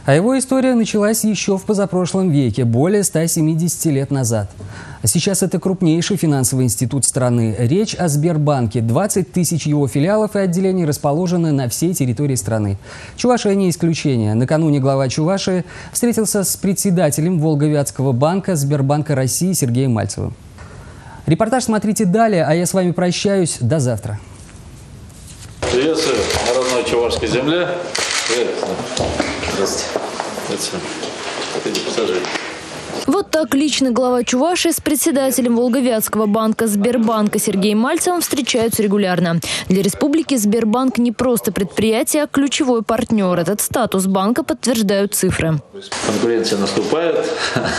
А его история началась еще в позапрошлом веке, более 170 лет назад. А сейчас это крупнейший финансовый институт страны. Речь о Сбербанке. 20 тысяч его филиалов и отделений расположены на всей территории страны. Чувашия не исключение. Накануне глава Чувашии встретился с председателем Волговятского банка Сбербанка России Сергеем Мальцевым. Репортаж смотрите далее, а я с вами прощаюсь. До завтра. Приветствую на родной чувашской земле. Привет. Здравствуйте. Здравствуйте. Пассажиры. Вот так лично глава Чувашии с председателем Волговятского банка Сбербанка Сергеем Мальцевым встречаются регулярно. Для республики Сбербанк не просто предприятие, а ключевой партнер. Этот статус банка подтверждают цифры. Конкуренция наступает.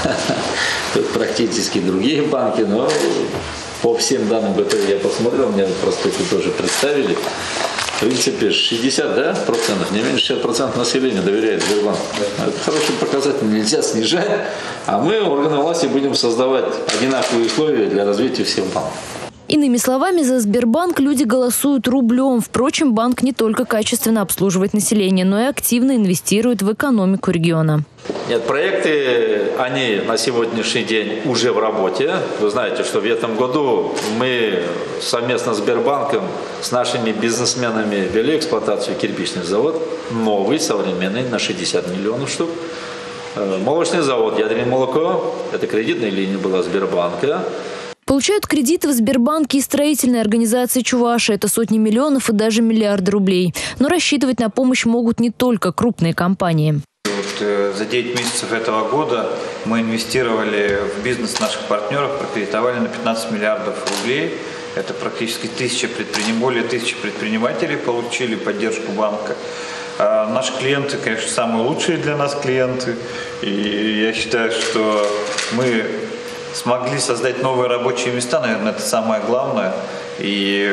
Тут практически другие банки, но по всем данным, которые я посмотрел, мне просто это тоже представили. В принципе, 60%, не меньше 60% населения доверяет Сбербанку. Это хороший показатель, нельзя снижать. А мы, органы власти, будем создавать одинаковые условия для развития всех банков. Иными словами, за Сбербанк люди голосуют рублем. Впрочем, банк не только качественно обслуживает население, но и активно инвестирует в экономику региона. Нет, проекты, они на сегодняшний день уже в работе. Вы знаете, что в этом году мы совместно с Сбербанком, с нашими бизнесменами ввели эксплуатацию кирпичный завод, новый, современный, на 60 миллионов штук. Молочный завод «Ядерное молоко», это кредитная линия была Сбербанка. Получают кредиты в Сбербанке и строительные организации Чувашии. Это сотни миллионов и даже миллиарды рублей. Но рассчитывать на помощь могут не только крупные компании. За 9 месяцев этого года мы инвестировали в бизнес наших партнеров, прокредитовали на 15 миллиардов рублей. Это практически более 1000 предпринимателей получили поддержку банка. Наши клиенты, конечно, самые лучшие для нас клиенты. И я считаю, что мы смогли создать новые рабочие места, наверное, это самое главное. И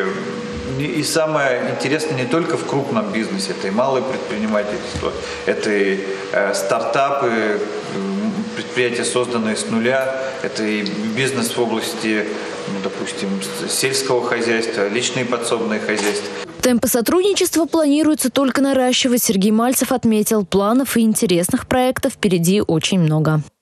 самое интересное не только в крупном бизнесе, это и малое предпринимательство, это и стартапы, предприятия, созданные с нуля, это и бизнес в области, допустим, сельского хозяйства, личные подсобные хозяйства. Темпы сотрудничества планируется только наращивать. Сергей Мальцев отметил, планов и интересных проектов впереди очень много.